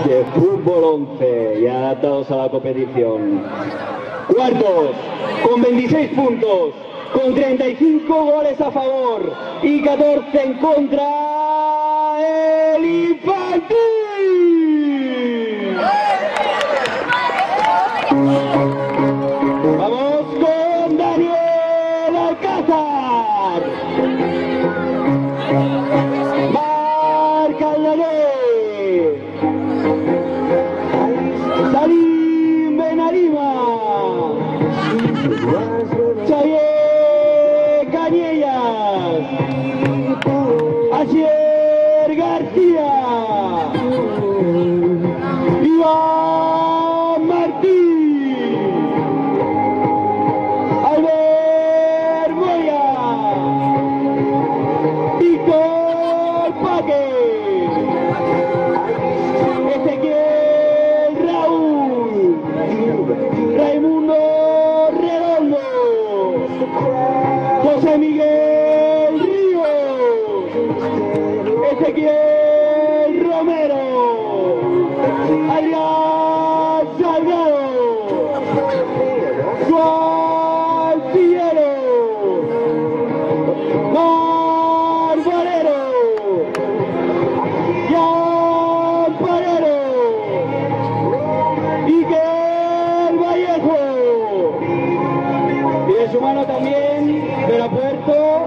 de fútbol 11 y adaptados a la competición. Cuartos, con 26 puntos, con 35 goles a favor y 14 en contra, el Infantil. Vamos con Daniel Alcázar. Marca el Daniel. Salim Benarima. Xavier Cañellas. Asier García. Iván Martín. Albert Moya. Víctor Paque. Ezequiel Raúl. Raimundo Redondo. José Miguel Ríos. Ezequiel Romero. Adrián Salgado. Juan Figuero. Mar Valero. Jan Parero. Iker Vallejo. Y de su mano también, Verapuerto.